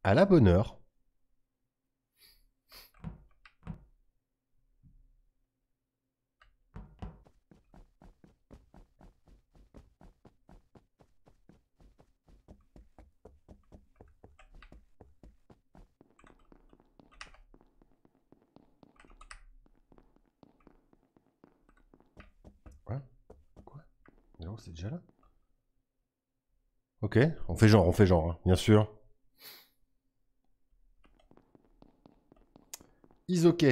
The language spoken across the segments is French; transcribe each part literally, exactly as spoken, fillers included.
À la bonne heure. Quoi? Quoi? Mais non, c'est déjà là? Ok, on fait genre, on fait genre, hein, bien sûr. Is ok.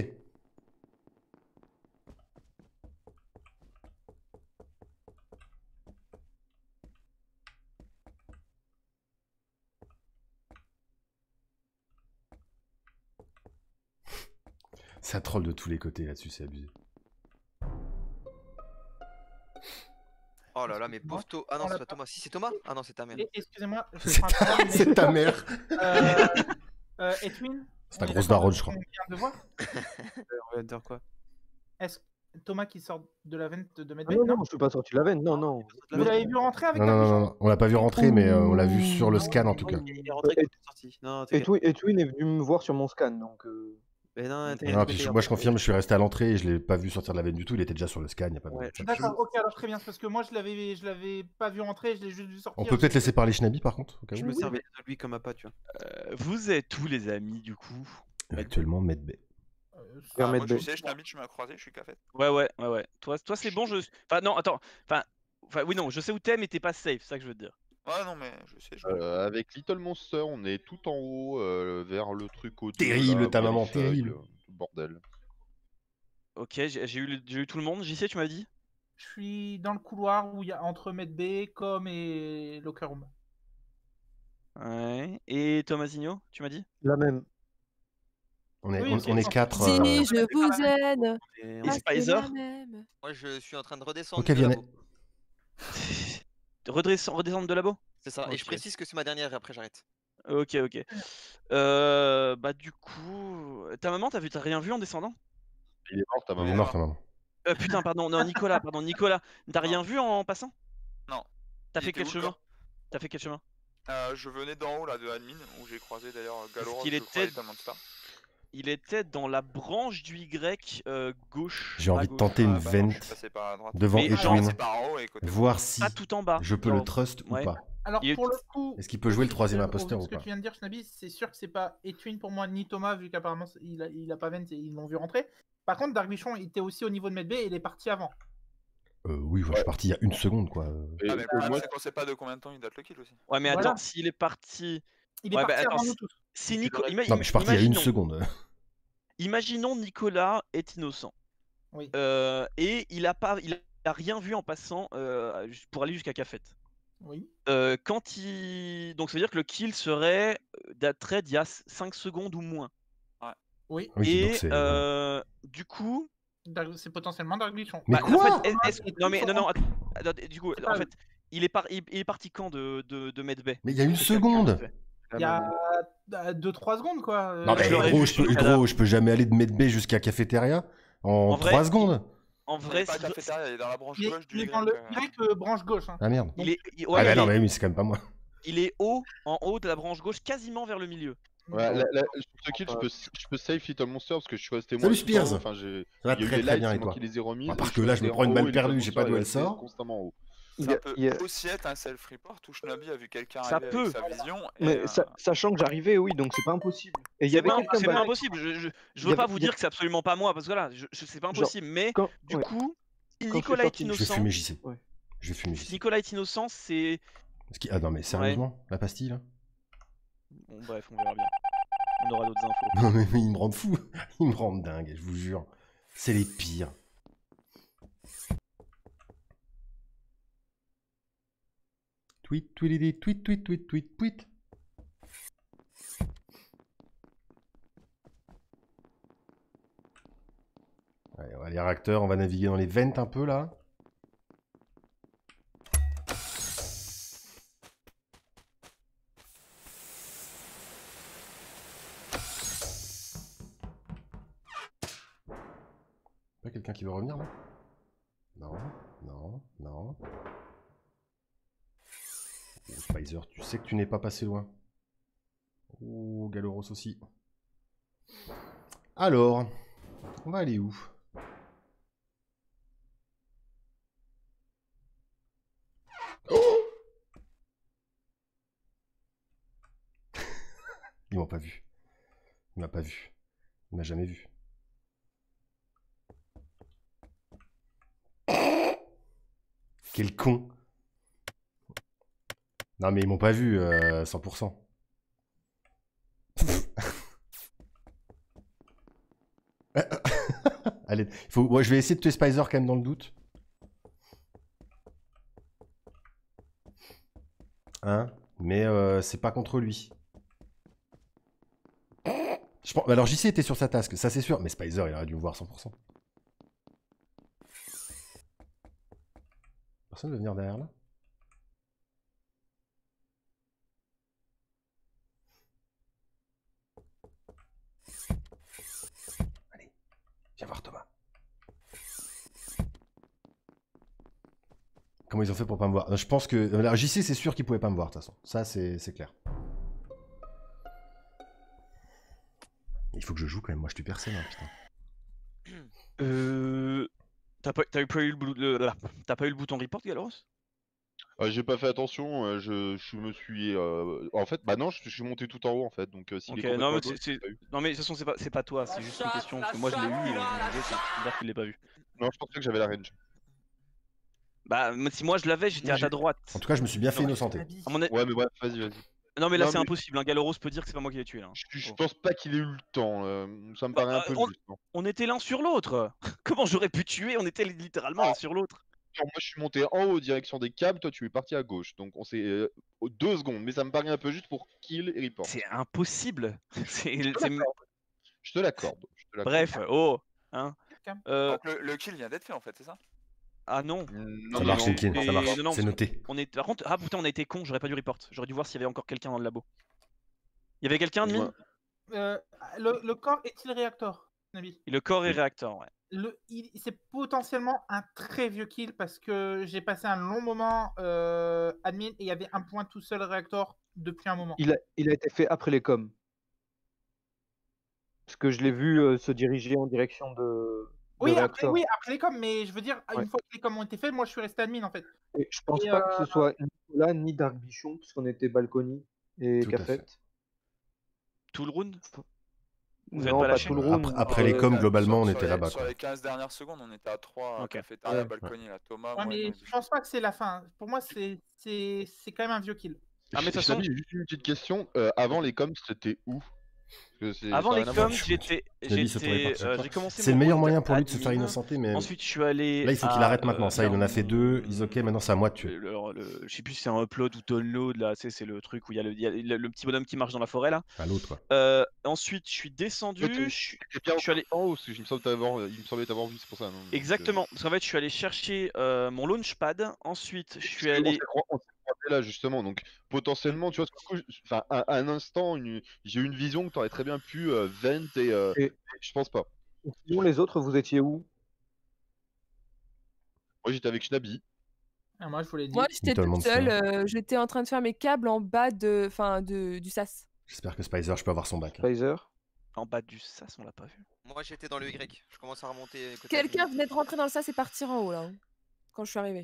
Ça troll de tous les côtés là-dessus, c'est abusé. Oh là là, mais pauvre Thomas. Ah non, c'est pas Thomas. Si, c'est Thomas. Ah non, c'est ta mère. Excusez-moi, je C'est ta... mais... ta mère. Euh, euh, Edwin, c'est ta grosse daronne, je crois. On vient de voir. On vient de dire quoi? Est-ce Thomas qui sort de la veine de Medbay? Ah non, non, non, je suis pas sorti de la veine, non, non. Vous l'avez vu rentrer avec Non, non, non, non, on l'a pas vu rentrer, mais euh, on l'a vu sur le scan en tout cas. Il est rentré quand il est sorti. Non, Edwin, Edwin est venu me voir sur mon scan, donc... Euh... Mais non, non puis je, moi je confirme, je suis resté à l'entrée et je l'ai pas vu sortir de la veine du tout, il était déjà sur le scan, il n'y a pas de... Ouais, d'accord, ok, alors très bien, parce que moi je l'avais je l'avais pas vu rentrer, je l'ai juste vu sortir. On peut peut-être laisser parler Shnabi par contre, au cas où. Je me servais de lui comme appât, tu vois. Euh, vous êtes tous les amis du coup? Actuellement Medbay. Euh, Ah, moi je sais, Shnabi, tu m'as croisé, je suis café. Ouais, ouais, ouais, ouais. Toi, toi c'est bon, je... Enfin, non, attends. Enfin, enfin, oui, non, je sais où t'es, mais t'es pas safe, c'est ça que je veux te dire. Ouais, non, mais je sais. Je euh, avec Little Monster, on est tout en haut, euh, vers le truc au Terrible, ta maman, terrible. Bordel. Ok, j'ai eu, eu tout le monde. J C, tu m'as dit? Je suis dans le couloir où il y a entre Medbay, Com et Locker Room. Ouais. Et Tomasigno, tu m'as dit? La même. On est, Oui, on, c'est on est bon. quatre. Si, euh, je vous aide. Et Ah, c'est Spicer? la même. Moi, je suis en train de redescendre. Ok, de Vianney. labo. Redescendre, redescendre de labo? C'est ça, et je Ok. précise que c'est ma dernière et après j'arrête. Ok, ok. Euh, bah du coup, ta maman, t'as vu, t'as rien vu en descendant? Il est mort, ta Il est maman. mort ta maman. Euh, putain, pardon, non, Nicolas, pardon, Nicolas. T'as rien vu en passant? Non. T'as Il fait était quel où, chemin? le T'as fait quel chemin? Euh, je venais d'en haut là de admin où j'ai croisé d'ailleurs Galoro, qu'il je était- crois, et Monster. Il était dans la branche du Y euh, gauche. J'ai à envie de gauche. tenter une Ah, bah non, je suis vente passé par la droite. devant Mais genre, Edwin, C'est par en haut et côté. voir si Pas tout en bas. je peux genre- le trust ouais. ou pas. Alors Il est- pour le coup, Est-ce qu'il peut jouer le troisième au- imposteur au vu ou de ce pas? que tu viens de dire, Shnabi, c'est sûr que c'est pas Edwin pour moi ni Thomas, vu qu'apparemment il a, il a pas vent et ils l'ont vu rentrer. Par contre, Dark Bichon était aussi au niveau de Medbay et il est parti avant. Euh, oui, enfin, je suis parti il y a une seconde quoi. Et- Ah, mais le et problème, moi, c'est qu'on sait pas de combien de temps il date le kill aussi. Ouais, mais Voilà. attends, s'il est parti. Il est Ouais, bah, parti attends, avant si- nous tous. Si Nico... ima- Non mais je suis parti il y a une imaginons- seconde. Imaginons Nicolas est innocent. Oui. Euh, et il a pas, il a rien vu en passant euh, pour aller jusqu'à Cafette. Oui. Euh, quand il, donc ça veut dire que le kill serait d'attrait d'il y a cinq secondes ou moins. Oui. Oui, et donc c'est- euh, du coup, Dark- C'est potentiellement Dark Bichon. Mais bah, quoi en fait, est-ce- est-ce- non mais non non, attends, attends, du coup, C'est en pas- fait, il est, par... il il est parti quand de de, de Medbay? Mais il y a une seconde. Il y a deux trois secondes quoi. Non mais je l'aurais gros, vu je peux, sur le gros, cadavre. je peux jamais aller de Medbay jusqu'à Cafétéria en En vrai, trois secondes. En Il vrai, est pas à si- la cafétéria, il est dans la branche Il est, gauche du il est Y. dans le euh. Y euh, branche gauche. Hein. Ah merde. il est, il- ouais, Ah bah il non, est- mais oui, c'est quand même pas moi. il est haut, en haut de la branche gauche, quasiment vers le milieu. ouais, la, la, sur ce kill, je peux, je peux save Little Monster parce que je suis resté moi. Salut, tout le temps. Spears. Enfin, j'ai. Ça va Il y a eu très des très lights, bien c'est et moi toi? qui les ai remis. À part que là, je me prends une balle perdue, j'ai pas d'où elle sort. Constamment en haut. Il y Ça a- peut il y a- aussi être un self-report où Shnabi a vu quelqu'un Ça arriver peut. avec sa vision. et, Mais euh, sa- sachant que j'arrivais, oui, donc c'est pas impossible. Et il y C'est avait pas, quelqu'un c'est pas balèze- impossible. Je, je, je Il veux y pas avait- vous il y a- dire que c'est absolument pas moi parce que là, je, je- c'est pas Genre, impossible. Mais quand- du ouais. coup, si Quand Nicolas je est suis Je vais innocent, fumer J C. Ouais. Je vais fumer J si C. Nicolas est innocent, c'est Parce qu'il- Ah non mais sérieusement, la pastille là? bon. Bref, on verra bien. On aura d'autres infos. Non mais ils me rendent fou. Ils me rendent dingue, je vous jure. C'est les pires. Tweet, tweet, tweet, tweet, tweet, tweet, tweet. Allez, on va aller réacteurs, on va naviguer dans les vents un peu là. Pas quelqu'un qui veut revenir là? Non, non, non. Oh, Spicer, tu sais que tu n'es pas passé loin. Oh, Galoros aussi. Alors, on va aller où? Oh, ils m'ont pas vu. Il m'a pas vu. Il m'a jamais vu. Quel con. Non mais ils m'ont pas vu euh, cent pour cent. Allez, faut... ouais, je vais essayer de tuer Spicer quand même dans le doute. Hein? Mais euh, c'est pas contre lui. Je pense... Alors J C était sur sa task, ça c'est sûr. Mais Spicer il aurait dû me voir cent pour cent. Personne ne veut venir derrière là? Allez, viens voir Thomas. Comment ils ont fait pour pas me voir? Je pense que... Alors, J C c'est sûr qu'il pouvait pas me voir de toute façon. Ça c'est clair. Il faut que je joue quand même, moi je tue personne, hein, putain. Euh... T'as pas, t'as pas, eu le bou- le- là. T'as pas eu le bouton report, Galoros? Euh, j'ai pas fait attention, euh, je, je me suis... euh, En fait, bah non, je, je suis monté tout en haut en fait, donc euh, s'il Ok, est non complètement mais à gauche, c'est- j'ai pas eu. non mais de toute façon c'est pas, c'est pas toi, c'est juste une question, parce que moi je l'ai eu et je me disais, c'est bizarre qu'il l'ait pas vu. Non, je pensais que j'avais la range. Bah m- si moi je l'avais, j'étais à ta droite. En tout cas, je me suis bien fait Non, innocenter. à mon a- Ouais, mais bref, vas-y, vas-y. Non mais là Non, c'est mais- impossible, hein. Galoros peut dire que c'est pas moi qui l'ai tué là. Je, je Oh. pense pas qu'il ait eu le temps, euh, ça me Bah, paraît un euh, peu on- juste. non. On était l'un sur l'autre. Comment j'aurais pu tuer? On était littéralement l'un sur l'autre. Genre, moi je suis monté en haut, direction des câbles, toi tu es parti à gauche, donc on s'est... euh, aux deux secondes, mais ça me paraît un peu juste pour kill et report. C'est impossible. C'est- Je te c'est- l'accorde. Je te l'accorde. je te l'accorde. Bref, oh, hein. Euh, Donc le, le kill vient d'être fait en fait, c'est ça? ah non. Non, Ça non, marche, non. Inkin, Et- ça marche. non, non, C'est noté. On est... Par contre, ah putain, on a été con, j'aurais pas dû report. J'aurais dû voir s'il y avait encore quelqu'un dans le labo. Il y avait quelqu'un, admin? Ouais. Euh, le, le corps est-il réacteur, Nabil? Et le corps est réacteur, ouais. Le, il- c'est potentiellement un très vieux kill parce que j'ai passé un long moment euh, admin et il y avait un point tout seul réacteur depuis un moment. Il a, il a été fait après les coms. Parce que je l'ai vu euh, se diriger en direction de, de Oui, après, réacteur. oui, après les coms, mais je veux dire, Ouais. une fois que les coms ont été faits, moi je suis resté admin en fait. Et je pense Et, pas euh, que ce soit Nicolas ni Dark Bichon, puisqu'on était Balcony et Tout à Cafette. fait. Tout le round? Vous êtes Non, pas pas lâché? tout le round. Après, après les Euh, coms, Sur- globalement, on sur était les- là-bas. Sur quoi. les quinze dernières secondes, on était à trois, Ok. cafétéria, Ouais. balcony, là. Thomas, Ouais, moi, mais et je pense pas que c'est la fin. Pour moi, c'est c'est c'est quand même un vieux kill. Ah, mais de toute façon- Chami, juste une petite question, euh, avant les coms, c'était où? Parce que c'est- Avant ça a les rien à voir. coms, j'étais. Nabil se tournait J'étais. par chaque euh, fois. J'ai commencé C'est mon le meilleur round moyen pour lui de se faire admin. innocenter, mais Ensuite, je suis allé. là, il faut qu'il à, arrête maintenant. euh, Ça, il en a fait deux. faire Ils ok, maintenant c'est à moi de tuer. Le, le- le- je sais plus si c'est un upload ou download là, tu sais, c'est le truc où il y a, le, il y a le, le petit bonhomme qui marche dans la forêt là. À l'autre, quoi. Euh, ensuite, je suis Toi, t'es- descendu. Je suis- T'es bien je suis allé. en haut, parce que il me semble t'avoir- il me semblait t'avoir vu, c'est pour ça. non, donc, euh, Exactement. Parce qu'en fait, je suis allé chercher euh, mon launchpad. Ensuite, je suis on allé. s'est croi- on s'est croisés là justement, donc potentiellement, tu vois, ce coup, je- enfin, à, à un instant, une- j'ai eu une vision que t'aurais très bien pu euh, vent et, euh, Et- et je pense pas. Sinon, les autres, vous étiez où? Moi j'étais avec Shnabi. Ah, moi, je vous l'ai dit. Moi, j'étais Little toute Monster. seule. euh, j'étais en train de faire mes câbles en bas de, enfin, de, du sas. J'espère que Spicer, je peux avoir son bac. Spicer. En bas du sas, on l'a pas vu. Moi j'étais dans le Y, je commence à remonter côté Quelqu'un admin. venait de rentrer dans le sas et partir en haut là. hein, Quand je suis arrivée.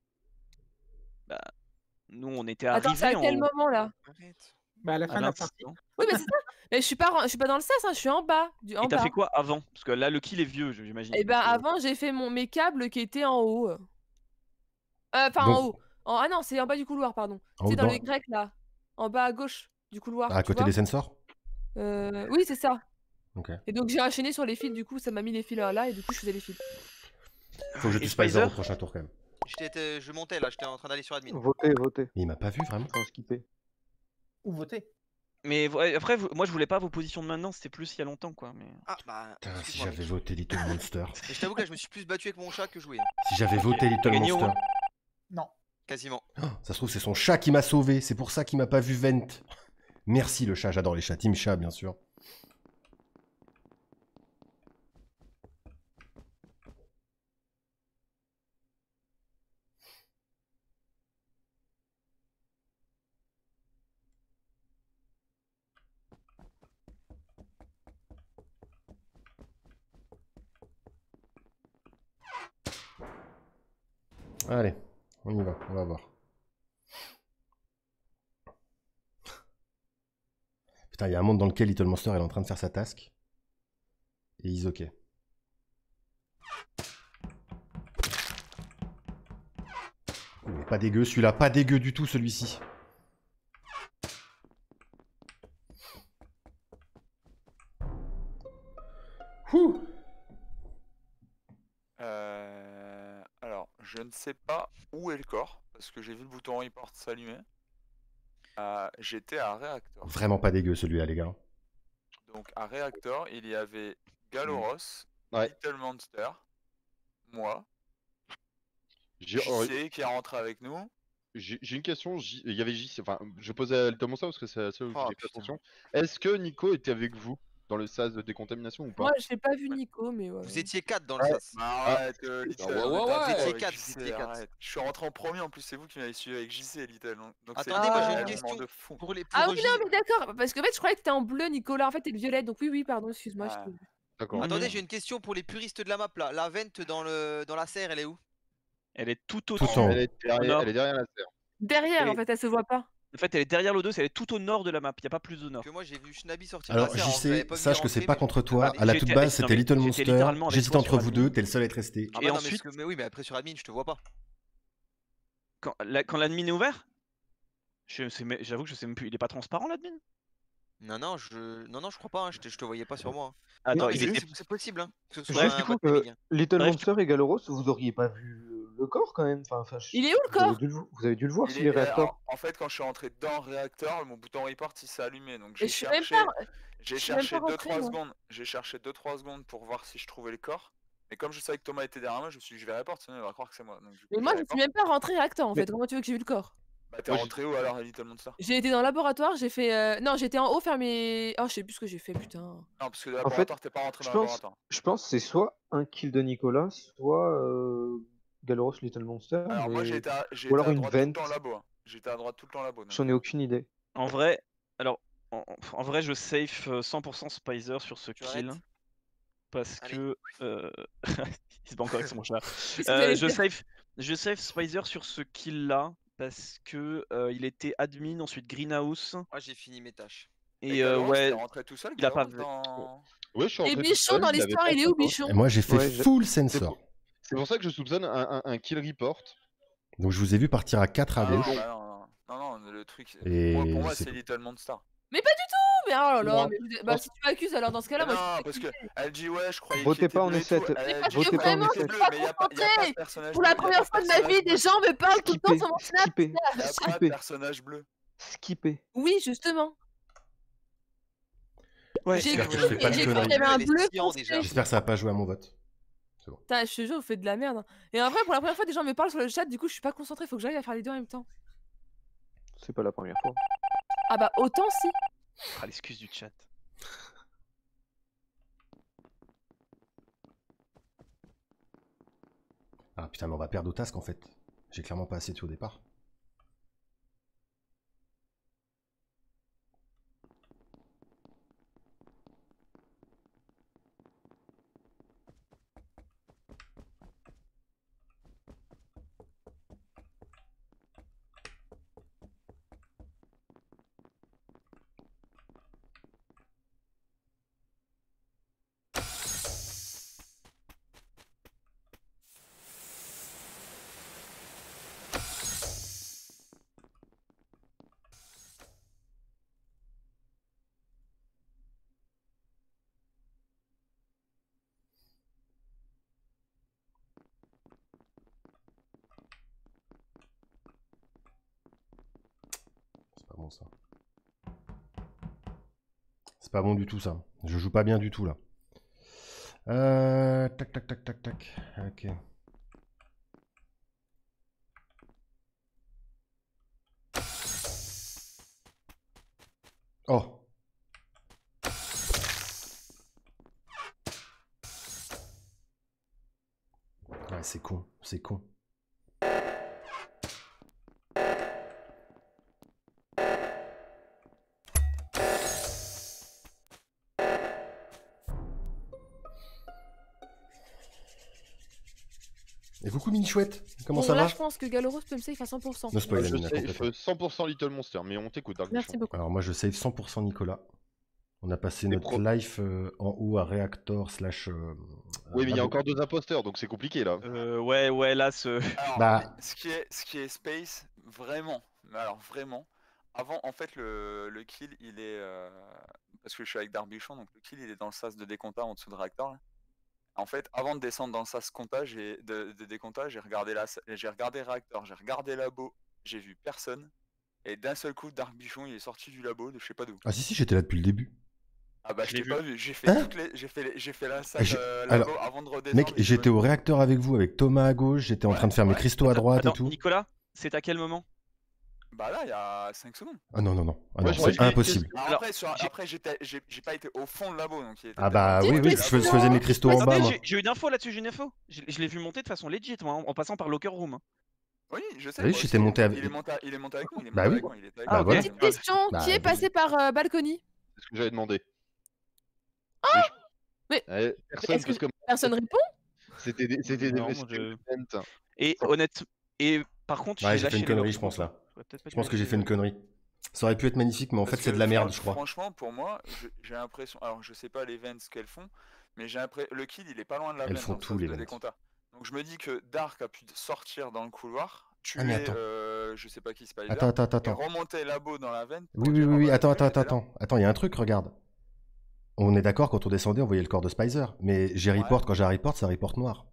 Nous, on était Attends, arrivés c'est à en quel haut. moment là? Arrête. Bah, à la à fin de la l'instant. partie. Oui, mais c'est ça. Mais je suis pas, je suis pas dans le sas, hein, je suis en bas. Du, en Et t'as bas. fait quoi avant? Parce que là, le kill est vieux, j'imagine. Et ben donc, euh, avant, j'ai fait mon, mes câbles qui étaient en haut. Euh, Enfin, en Donc- haut. En- ah non, c'est en bas du couloir, pardon. En haut, C'est dans dans- le Y là. En bas à gauche du couloir. Ah, à tu côté vois des sensors. Euh, Oui, c'est ça. Ok. Et donc j'ai enchaîné sur les fils, du coup, ça m'a mis les fils là et du coup, je faisais les fils. Faut que je Et tue Spicer Spicer au prochain tour quand même. J'étais, je montais là, j'étais en train d'aller sur admin. Votez, votez. Mais il m'a pas vu vraiment. Sans skipper. Ou voter. Mais ouais, après, vous- moi, je voulais pas vos positions de maintenant, c'était plus il y a longtemps, quoi. Mais... Ah bah, Putain, si excuse-moi, j'avais mec. voté Little Monster. Mais je t'avoue que là, je me suis plus battu avec mon chat que joué. Si j'avais voté T'as Little gagné au Monster. moins Non. Quasiment. Oh, ça se trouve, c'est son chat qui m'a sauvé. C'est pour ça qu'il m'a pas vu vent. Merci le chat, j'adore les chats. Team chat, bien sûr. Allez, on y va, on va voir. Putain, il y a un monde dans lequel Little Monster elle est en train de faire sa task. Et ils ok. Oh, pas dégueu celui-là, pas dégueu du tout celui-ci. Ouh. Euh... Alors, je ne sais pas où est le corps, parce que j'ai vu le bouton report s'allumer. Euh, J'étais à réacteur. Vraiment pas dégueu celui-là, les gars. Donc à réacteur, il y avait Galoros, Ouais. Little Monster, moi, J'ai J C qui est rentré avec nous. j'ai- j'ai une question. J- Il y avait J C. Enfin, je posais à Little Monster parce que c'est la seule où Oh, j'ai fait putain. attention. Est-ce que Nico était avec vous dans le sas de décontamination ou pas? Moi, j'ai pas vu Nico, mais ouais. Vous étiez quatre dans le Ouais. sas. Bah, arrête, euh, Little, ouais, on ouais, était à ouais. deux Vous étiez avec quatre, J vous C, étiez quatre. arrête. Je suis rentré en premier, en plus c'est vous qui m'avez suivi avec J C et Little. Donc donc c'est Attendez, moi j'ai Ah. une un question. moment de fou. Pour les, pour Ah oui, J- non, mais d'accord, parce qu'en fait, je croyais que t'étais en bleu, Nicolas. En fait, t'es le violet, donc oui, oui, pardon, excuse-moi. je Ah. t'ai vu. D'accord. Attendez, j'ai une question pour les puristes de la map là. La vente dans, le... dans la serre, elle est où? Elle est tout au Tout en haut. Elle est derrière, nord. elle est derrière la serre. Derrière, Et- en fait, elle se voit pas. En fait, elle est derrière l'O deux, elle est tout au nord de la map, il n'y a pas plus au nord. Que moi j'ai vu Schnabi sortir Alors, de la serre. J alors je l'avais C, pas vu sache que rentrer, c'est pas mais- contre toi. mais À la j'étais toute avec- base, non, c'était mais Little j'étais Monster. littéralement avec J'hésite toi entre sur vous admin. deux, t'es le seul à être resté. Ah Et bah non, ensuite- mais, parce que- mais oui, mais après sur admin, je te vois pas. Quand la- quand l'admin est ouvert, je sais mais- j'avoue que je sais même plus, il est pas transparent l'admin? Non, non, je, non, non, je crois pas. hein, Je, te... je te voyais pas sur moi. hein. Attends, Non, mais il c'est était... c'est- c'est possible. Hein, que ce Juste, soit du un coup, bot Euh, gaming. Little Bref, Monster et Galoros, vous auriez pas vu euh, le corps quand même. Enfin, enfin, je- Il est où le vous avez corps? dû le, vo- vous avez dû le voir Il s'il est- est réacteur. alors, en fait, quand je suis rentré dans le réacteur, mon bouton report il s'est allumé. Donc Et j'ai je suis même cherché, pas. j'ai je suis même cherché pas deux rentré, trois moi. secondes. J'ai cherché deux trois secondes pour voir si je trouvais le corps. Mais comme je savais que Thomas était derrière moi, je me suis dit je vais report, sinon il va croire que c'est moi. Donc, du coup, Mais j'ai moi, je report. suis même pas rentré réacteur, en Mais- fait. Comment tu veux que j'ai vu le corps? Bah t'es Moi, j'ai- rentré où alors, Little Monster? J'ai été dans le laboratoire, j'ai fait. euh, Non, j'étais en haut faire mes. Oh, je sais plus ce que j'ai fait, putain. Non, parce que le En fait, laboratoire, t'es pas rentré je dans le pense, laboratoire. je pense que c'est soit un kill de Nicolas, soit euh, Galoros Little Monster. Alors moi mais j'ai été à, j'ai ou alors été à une droite tout le vente. temps labo. hein. J'étais à droite tout le temps labo. donc, J'en ai euh, aucune idée. en vrai, alors, en, en vrai, je safe euh, cent pour cent Spicer sur ce Tu kill. arrêtes? Parce Allez. que. euh, il se bat encore avec son chat. Qu'est-ce que Euh, j'allais je dire safe, je safe Spicer sur ce kill là. Parce que euh, il était admin, ensuite greenhouse. Moi j'ai fini mes tâches. Et Et euh, Galoros, ouais, t'es rentré tout seul, il a pas Galoros, vu- dans... Ouais, je suis Et rentré tout Bichon seul, dans il avait l'histoire, pas il est où, cinquante. Bichon? Et moi, j'ai fait Ouais, je- full C'est sensor. pour, C'est pour ça que je soupçonne un, un- un kill report. Donc, je vous ai vu partir à quatre à Ah non, gauche. bah non, non, non, non, le truc. Et Moi, pour moi, c'est c'est tout. Little Monster. Mais pas du tout! Mais oh là là, Non. mais vous- bah si tu m'accuses, alors dans ce cas-là, Mais moi non, je parce suis que elle dit ouais, je croyais Votez qu'il était pas en bleu et essai. tout. Mais Elle parce dit que qu'il vraiment, était je suis bleu, pas mais y a pas, y a pas concentrée. de personnage Pour bleu, la y a première pas fois de ma personnage vie, bleu. des gens me parlent tout le temps skipper, sur mon snap. skipper, Y a pas de skipper, personnage bleu. skipper. Oui, justement. Ouais, J'ai j'espère cru que je fais pas de j'ai cru conneries. qu'il y avait un Elle est bleu sciant, foncé. déjà. J'espère que ça va pas jouer à mon vote. Putain, je te jure, vous faites de la merde. Et en vrai, pour la première fois, des gens me parlent sur le chat, du coup, je suis pas concentrée, faut que j'aille à faire les deux en même temps. C'est pas la première fois. Ah bah, autant si. Ah, l'excuse du chat. Ah putain, mais on va perdre au task en fait. J'ai clairement pas assez tué au départ. C'est pas bon ça. C'est pas bon du tout ça. Je joue pas bien du tout là. Euh... Tac tac tac tac tac. Ok. Oh. Ouais, c'est con, c'est con. Et coucou mini chouette, comment Bon, ça là, va? je pense que Galoros peut me safe à cent pour cent. No spoil, Moi, je Amina, safe complètement. euh, cent pour cent Little Monster, mais on t'écoute, Dark Merci Bichon. beaucoup. Alors moi je save cent pour cent Nicolas. On a passé Et notre pro- life euh, en haut à Reactor slash... euh, Oui, mais il y a labo. encore deux imposteurs, donc c'est compliqué là. Euh, ouais, ouais, là, ce. Alors, Bah- ce qui est, ce qui est Space, vraiment, mais alors vraiment, avant, en fait, le, le kill, il est, euh, parce que je suis avec Darbichon, donc le kill, il est dans le sas de décompta en dessous de Reactor. Là. En fait, avant de descendre dans le sas compta, j'ai, de, de décompta, j'ai regardé la, j'ai regardé Reactor, j'ai regardé labo, j'ai vu personne, et d'un seul coup, Darbichon, il est sorti du labo, de je sais pas d'où. Ah si si, j'étais là depuis le début. Ah bah Je je l'ai t'ai vu. pas vu, j'ai fait Hein toutes les, j'ai fait, les- j'ai fait la salle j'ai- euh, alors, labo avant de redescendre. Mec, et je j'étais me- au réacteur avec vous, avec Thomas à gauche, j'étais en Ouais, train de faire mes ouais. cristaux à droite Attends, et tout. Nicolas, c'est à quel moment? Bah là, il y a cinq secondes. Ah non, non, non, ah Moi, non je- c'est j'ai- impossible. Alors, Alors, après, sur- j'ai- après j'étais, j'ai j'ai pas été au fond de labo, donc il était Ah peut-être bah un oui, peu oui, loin je, du fais- je labo. faisais mes cristaux en bas Attendez, moi. j'ai- j'ai une info là-dessus, j'ai une info. Je, je l'ai vu monter de façon legit, moi, en, en passant par Locker Room. hein. Oui, je sais. Ah oui, moi j'étais aussi, monté il est- avec- Il est monté, il est monté avec nous. Il est Bah monté oui. avec moi, il était avec Bah nous. voilà. Petite question, Bah, qui est vas-y. passé par euh, Balcony? C'est ce que j'avais demandé. Mais- Ouais, personne, Est-ce que parce que personne répond? c'était des, c'était des Non, moi, c'était je- des events. Et honnête. Et par contre, Ouais, j'ai lâché fait une les connerie, locks, je pense là. J'aurais peut-être pas Je dû pense que j'ai lâcher fait une les- connerie. Ça aurait pu être magnifique, mais en fait Parce c'est de que, la merde, fran- je crois. Franchement, pour moi, je- j'ai l'impression. Alors, je sais pas les vents ce qu'elles font, mais j'ai l'impression. Le kill, il est pas loin de la Elles vent font dans le tout, sas les de vents. décompta. Donc, je me dis que Dark a pu sortir dans le couloir, tuer, Ah, mais attends. euh, je sais pas qui, Spider, Attends, attends, attends, et attends. remonter labo dans la veine. Oui, oui, oui, oui, attends, attends, attends, attends. Attends, il y a un truc, regarde. On est d'accord, quand on descendait, on voyait le corps de Spicer. Mais j'ai Ouais. report, quand j'ai report, ça report noir.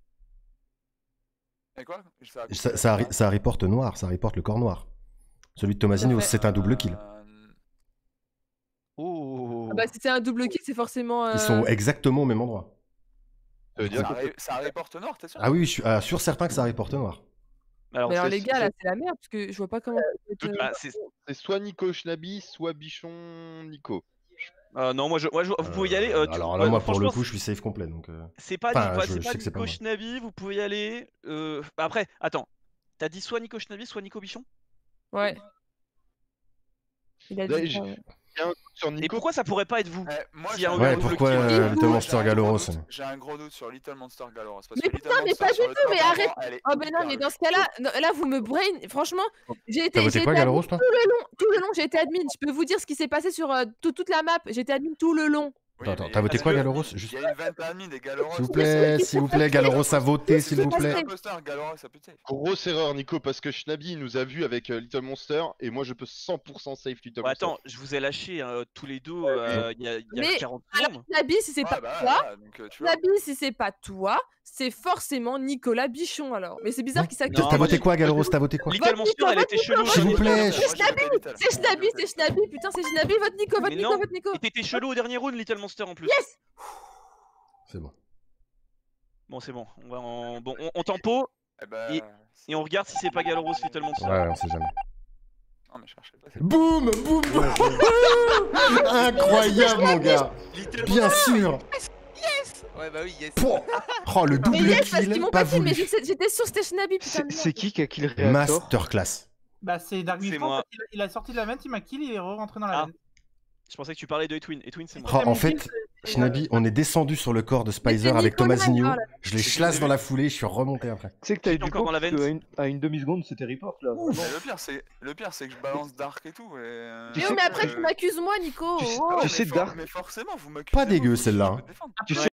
Et quoi Ça, a coupé Ça, la ça, caméra. ça reporte noir, ça reporte le corps noir. Celui de Tomasino, Parfait. c'est un double kill. Euh, Oh. Ah bah si c'est un double kill, c'est forcément... Ils euh, sont exactement au même endroit. Ça veut dire Ça, que ré- ça reporte nord, t'es sûr? Ah oui, je suis ah, sûr certain que ça reporte noir. Alors, Mais alors c'est- les gars, là, c'est la merde, parce que je vois pas comment... ça peut être, euh, bah, c'est- c'est soit Nico Schnabi, soit Bichon Nico. euh, non, moi, je, moi je- vous pouvez y aller. euh, Euh, tu- alors là, ouais, moi, pour le franchement, coup, je suis safe complet. Donc, euh, C'est pas, Enfin, Nico- je- c'est je pas sais que c'est pas Nico moi. Schnabi, vous pouvez y aller. euh, bah Après, attends. T'as dit soit Nico Schnabi, soit Nico Bichon? Ouais. Il a Là, dit j'ai- ça, ouais. Il y a un doute sur Et Nico. pourquoi ça pourrait pas être vous? Eh, moi, S'il y j'ai a un un gros Ouais, doute. pourquoi double kill. euh, Moi, Little Moi, Monster j'ai un gros Galoros doute- J'ai un gros doute sur Little Monster Galoros. Parce Mais que putain, Little mais Monster pas sur du le tout, mais top arrête. avant, elle est Oh ben non, hyper mais louche. dans ce cas-là, non, là vous me brain. Franchement, j'ai été, T'as j'ai voté été quoi, admin Galoros, toi? tout le long, tout le long, j'ai été admin. Je peux vous dire ce qui s'est passé sur euh, tout- toute la map. J'ai été admin tout le long. Oui, Attends, mais t'as voté parce quoi, que Galoros? Il Juste- y a une vingtaine des Galoros. S'il vous plaît, s'il vous plaît, Galoros a voté, s'il vous C'est plaît. pas Imposteur, Galoros, ça peut être. Grosse erreur, Nico, parce que Schnabi il nous a vu avec euh, Little Monster et moi je peux cent pour cent safe Little Ouais, Monster. attends, je vous ai lâché hein, tous les deux euh, il y a, il y a Mais, quarante Alors, secondes. Nabi, si c'est Ouais, pas bah, toi, voilà, donc, euh, tu vois. Nabi, si c'est pas toi, c'est forcément Nicolas Bichon alors. Mais c'est bizarre Non. qu'il T'as s'accuse. Non, t'as moi, voté j'ai- quoi, Galoros? T'as voté quoi? Little Vote Monster, Nico, elle vote était Nico, chelou. vote S'il vous Nico. plaît, Moi, C'est j'ai Schnabi, voté Little. c'est Schnabi, c'est Schnabi. Putain, c'est Schnabi, vote Nico, vote Mais Nico, non. vote Nico. Et t'étais chelou au dernier round, Little Monster en plus. Yes. C'est bon. Bon, c'est bon. On, va en... bon, on, on tempo Eh ben, Et- c'est- et on regarde si c'est pas Galoros, Little Monster. Ouais, on sait jamais. Non, mais cherchez pas. c'est- Boum, boum, boum. Incroyable, mon gars. Little Bien sûr. Ouais, bah oui, yes. Pouah. Oh, le Mais double yes, parce qu'ils kill, m'ont pas pas dit, mais voulu. j'étais j'étais sûre que c'était Schnabi, putain C'est de c'est merde. qui qui a kill Reactor? Masterclass. Bah, c'est Dark C'est Vision, moi. quand il, a- il a sorti de la vente, il m'a kill, il est re-rentré dans la Ah. vente. Je pensais que tu parlais de Etwin. Etwin, c'est moi. Oh, en fait, Schnabi, on est descendu sur le corps de Spicer c'est avec Nicolas, Tomasinho. voilà. Je l'ai chlasse dans la foulée, je suis remonté après. Tu sais que t'as eu J'étais du encore coup dans la parce vente. qu'à une, à une demi-seconde c'était report là. vraiment. Mais le pire, c'est le pire, c'est que je balance Dark et tout. Et... euh, Tu Mais, sais oh, mais que- après, tu m'accuses moi, Nico. Tu sais- Oh. Ah ouais, tu mais sais, for- Dark- Mais forcément, vous m'accusez. Pas moi, dégueu, faut que je celle-là, peux hein. te défendre. Tu Ouais. sais